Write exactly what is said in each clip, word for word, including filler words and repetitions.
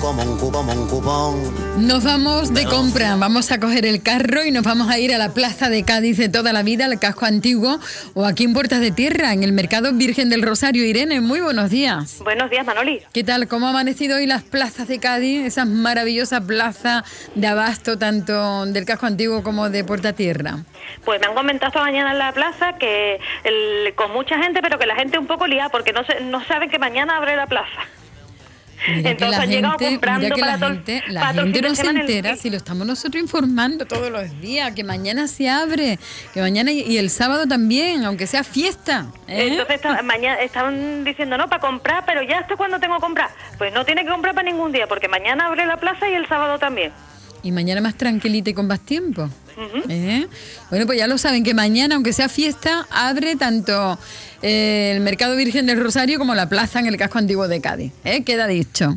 como un cupón, un cupón. Nos vamos de compra, vamos a coger el carro y nos vamos a ir a la Plaza de Cádiz de toda la vida, al casco antiguo, o aquí en Puertas de Tierra, en el Mercado Virgen del Rosario. Irene, muy buenos días. Buenos días, Manoli. ¿Qué tal? ¿Cómo ha amanecido hoy las plazas de Cádiz? Esas maravillosas plazas de abasto, tanto del casco antiguo como de Puerta Tierra. Pues me han comentado esta mañana en la plaza que el, con mucha gente, pero que la gente un poco liada porque no, se, no saben que mañana abre la plaza. Mira Entonces han gente, llegado comprando mira que para la todo, gente, la para todo el gente fin de no se semana entera el- si lo estamos nosotros informando todos los días, que mañana se abre, que mañana y, y el sábado también, aunque sea fiesta. ¿eh? Entonces esta- mañana estaban diciendo, no, para comprar, pero ya esto cuando tengo que comprar. Pues no tiene que comprar para ningún día, porque mañana abre la plaza y el sábado también. Y mañana más tranquilita y con más tiempo. Ujú. ¿Eh? Bueno, pues ya lo saben, que mañana, aunque sea fiesta, abre tanto eh, el Mercado Virgen del Rosario como la plaza en el casco antiguo de Cádiz. ¿eh? Queda dicho.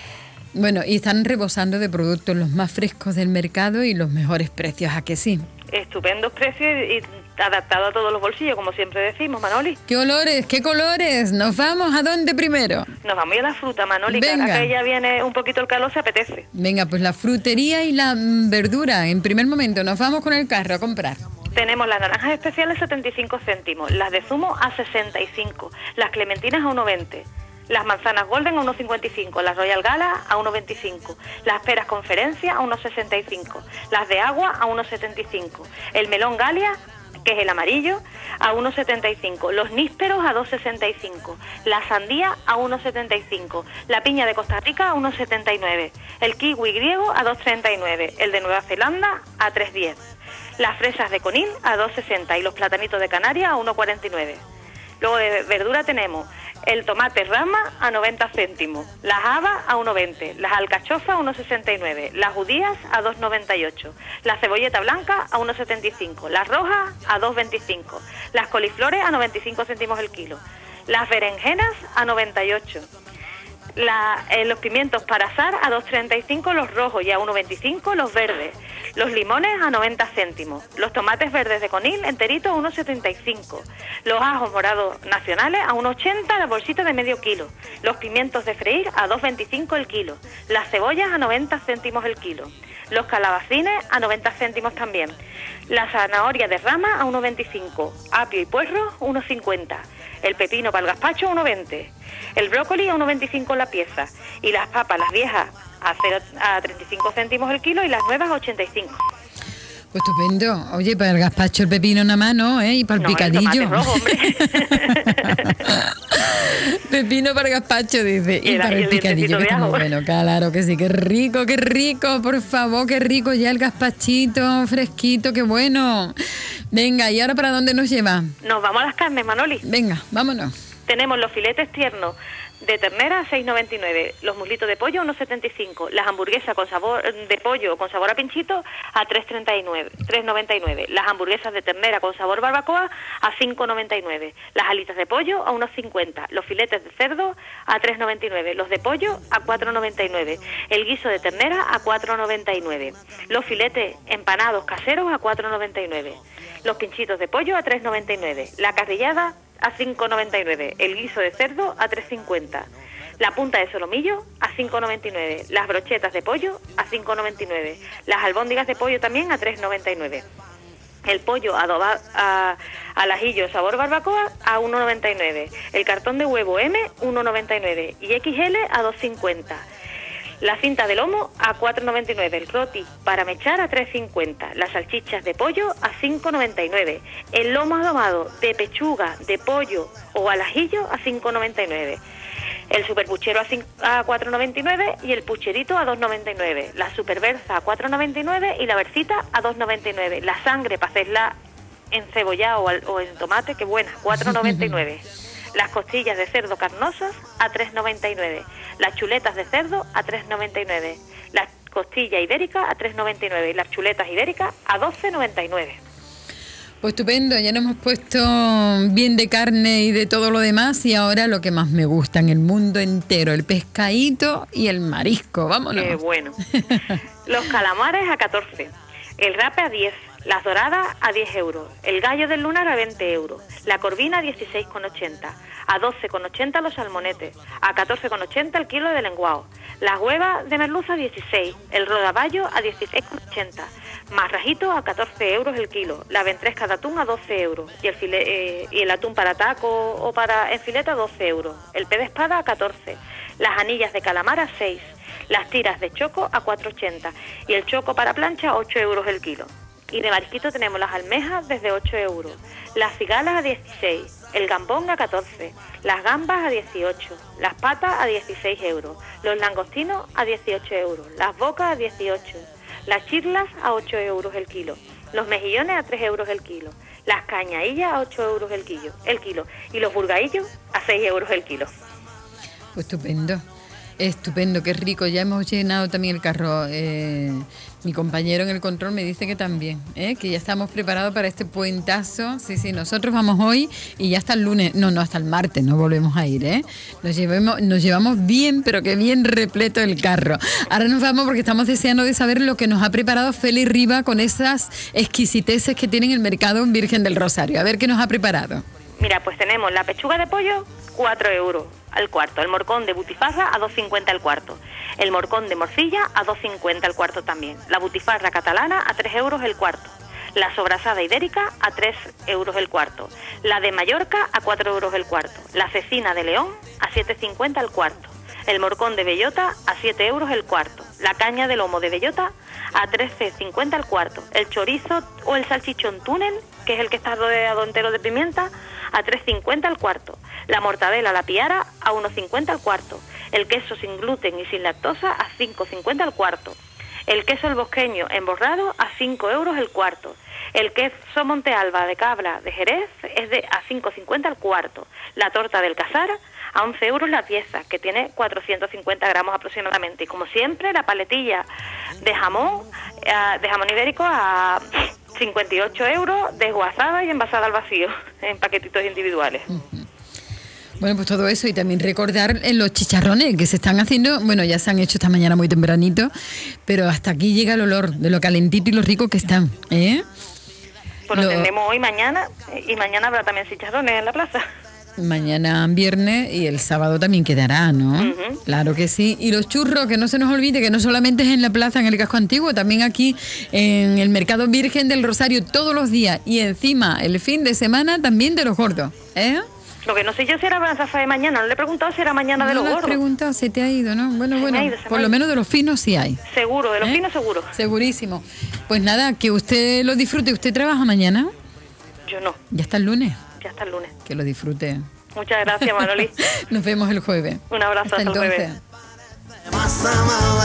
Bueno, y están rebosando de productos los más frescos del mercado y los mejores precios, ¿a que sí? Estupendos precios y adaptado a todos los bolsillos, como siempre decimos, Manoli. ¿Qué olores? ¿Qué colores? ¿Nos vamos a dónde primero? Nos vamos a ir a la fruta, Manoli, que Venga. ahora que ya viene un poquito el calor, se apetece. Venga, pues la frutería y la mm, verdura. En primer momento, nos vamos con el carro a comprar. Tenemos las naranjas especiales setenta y cinco céntimos, las de zumo a sesenta y cinco, las clementinas a uno veinte, las manzanas golden a uno cincuenta y cinco, las royal gala a uno veinticinco, las peras conferencia a uno sesenta y cinco, las de agua a uno setenta y cinco, el melón galia, que es el amarillo, a uno setenta y cinco, los nísperos a dos sesenta y cinco, la sandía a uno setenta y cinco, la piña de Costa Rica a uno setenta y nueve, el kiwi griego a dos treinta y nueve, el de Nueva Zelanda a tres diez, las fresas de Conil a dos sesenta y los platanitos de Canarias a uno cuarenta y nueve. Luego de verdura tenemos el tomate rama a noventa céntimos, las habas a uno veinte, las alcachofas a uno sesenta y nueve, las judías a dos noventa y ocho, la cebolleta blanca a uno setenta y cinco, las rojas a dos veinticinco, las coliflores a noventa y cinco céntimos el kilo, las berenjenas a noventa y ocho. La, eh, los pimientos para asar a dos treinta y cinco los rojos y a uno veinticinco los verdes, los limones a noventa céntimos, los tomates verdes de Conil enteritos a uno setenta y cinco, los ajos morados nacionales a uno ochenta la bolsita de medio kilo, los pimientos de freír a dos veinticinco el kilo, las cebollas a noventa céntimos el kilo, los calabacines a noventa céntimos también, la zanahoria de rama a uno veinticinco, apio y puerro uno cincuenta, el pepino para el gazpacho uno veinte, el brócoli a uno veinticinco la pieza y las papas, las viejas, a, cero, a treinta y cinco céntimos el kilo y las nuevas a ochenta y cinco. Pues estupendo. Oye, para el gazpacho el pepino nada más, ¿no? ¿eh? Y para el No, el picadillo. tomate rojo, hombre. Pepino para el gazpacho, dice. Y Y, el- para y el el picadillo, dientecito que de está muy ajo. bueno. Claro que sí, qué rico, qué rico. Por favor, qué rico ya el gazpachito, fresquito, qué bueno. Venga, ¿y ahora para dónde nos lleva? Nos vamos a las carnes, Manoli. Venga, vámonos. Tenemos los filetes tiernos de ternera a seis noventa y nueve, los muslitos de pollo a uno setenta y cinco, las hamburguesas con sabor de pollo con sabor a pinchito a tres treinta y nueve, tres noventa y nueve, las hamburguesas de ternera con sabor barbacoa a cinco noventa y nueve, las alitas de pollo a uno cincuenta, los filetes de cerdo a tres noventa y nueve, los de pollo a cuatro noventa y nueve, el guiso de ternera a cuatro noventa y nueve, los filetes empanados caseros a cuatro noventa y nueve, los pinchitos de pollo a tres noventa y nueve, la carrillada a cinco noventa y nueve, el guiso de cerdo a tres cincuenta, la punta de solomillo a cinco noventa y nueve, las brochetas de pollo a cinco noventa y nueve, las albóndigas de pollo también a tres noventa y nueve, el pollo adoba, a, al ajillo sabor barbacoa a uno noventa y nueve, el cartón de huevo M uno noventa y nueve y equis ele a dos cincuenta. La cinta de lomo a cuatro noventa y nueve, el roti para mechar a tres cincuenta, las salchichas de pollo a cinco noventa y nueve, el lomo adobado de pechuga, de pollo o al ajillo a cinco noventa y nueve, el superpuchero a, cinco, a cuatro noventa y nueve y el pucherito a dos noventa y nueve, la superberza a cuatro noventa y nueve y la bercita a dos noventa y nueve, la sangre para hacerla en cebollado o, al, o en tomate, que buena, cuatro noventa y nueve. Las costillas de cerdo carnosas a tres noventa y nueve, las chuletas de cerdo a tres noventa y nueve, las costillas ibéricas a tres noventa y nueve y las chuletas ibéricas a doce noventa y nueve. Pues estupendo, ya nos hemos puesto bien de carne y de todo lo demás y ahora lo que más me gusta en el mundo entero, el pescadito y el marisco, vámonos. Qué bueno. Los calamares a catorce, El rape a diez, las doradas a diez euros, el gallo del lunar a veinte euros, la corvina a dieciséis con ochenta, a doce con ochenta los salmonetes, a catorce con ochenta el kilo de lenguado, las huevas de merluza a dieciséis, el rodaballo a dieciséis con ochenta, marrajito a catorce euros el kilo, la ventresca de atún a doce euros y el, file, eh, y el atún para taco o para en filete a doce euros, el pez de espada a catorce, las anillas de calamar a seis, las tiras de choco a cuatro ochenta y el choco para plancha a ocho euros el kilo. Y de marisquito tenemos las almejas desde ocho euros, las cigalas a dieciséis, el gambón a catorce, las gambas a dieciocho, las patas a dieciséis euros, los langostinos a dieciocho euros, las bocas a dieciocho, las chirlas a ocho euros el kilo, los mejillones a tres euros el kilo, las cañaillas a ocho euros el kilo, el kilo y los burgaillos a seis euros el kilo. Estupendo. Estupendo, qué rico. Ya hemos llenado también el carro. Eh, mi compañero en el control me dice que también, ¿eh? que ya estamos preparados para este puentazo. Sí, sí, nosotros vamos hoy y ya hasta el lunes, no, no, hasta el martes no volvemos a ir. ¿eh? Nos, llevemos, nos llevamos bien, pero que bien repleto el carro. Ahora nos vamos porque estamos deseando de saber lo que nos ha preparado Félix Riba con esas exquisiteces que tiene en el mercado Virgen del Rosario. A ver qué nos ha preparado. Mira, pues tenemos la pechuga de pollo, cuatro euros al cuarto. El morcón de butifarra a dos cincuenta al cuarto. El morcón de morcilla a dos cincuenta al cuarto también. La butifarra catalana a tres euros el cuarto. La sobrasada ibérica a tres euros el cuarto. La de Mallorca a cuatro euros el cuarto. La cecina de León a siete cincuenta al cuarto. El morcón de bellota a siete euros el cuarto. La caña de lomo de bellota a trece cincuenta al cuarto. El chorizo o el salchichón túnel, que es el que está rodeado entero de pimienta, a tres cincuenta al cuarto. La mortadela la piara a uno cincuenta al cuarto. El queso sin gluten y sin lactosa a cinco cincuenta al cuarto. El queso el bosqueño emborrado a cinco euros el cuarto. El queso Monte Alba de cabra de Jerez es de a cinco cincuenta al cuarto. La torta del Casar a once euros la pieza, que tiene cuatrocientos cincuenta gramos aproximadamente. Y como siempre, la paletilla de jamón, eh, de jamón ibérico a cincuenta y ocho euros, desguazada y envasada al vacío, en paquetitos individuales. Uh-huh. Bueno, pues todo eso y también recordar en los chicharrones que se están haciendo, bueno, ya se han hecho esta mañana muy tempranito, pero hasta aquí llega el olor de lo calentito y lo rico que están, ¿eh? Pues lo lo tendremos hoy, mañana, y mañana habrá también chicharrones en la plaza. Mañana viernes y el sábado también quedará, ¿no? Uh-huh. Claro que sí. Y los churros, que no se nos olvide que no solamente es en la plaza, en el casco antiguo, también aquí en el mercado Virgen del Rosario todos los días. Y encima, el fin de semana también de los gordos, ¿eh? Lo que no sé yo si era Rafa de mañana, no le he preguntado si era mañana no de los gordos. No le he preguntado, se te ha ido, ¿no? Bueno, se bueno, ido, por lo menos de los finos sí hay. Seguro, de los ¿eh? finos seguro. Segurísimo. Pues nada, que usted lo disfrute. ¿Usted trabaja mañana? Yo no. ¿Ya está el lunes? Ya está el lunes. Que lo disfrute. Muchas gracias, Manoli. Nos vemos el jueves. Un abrazo, hasta, hasta el jueves. jueves.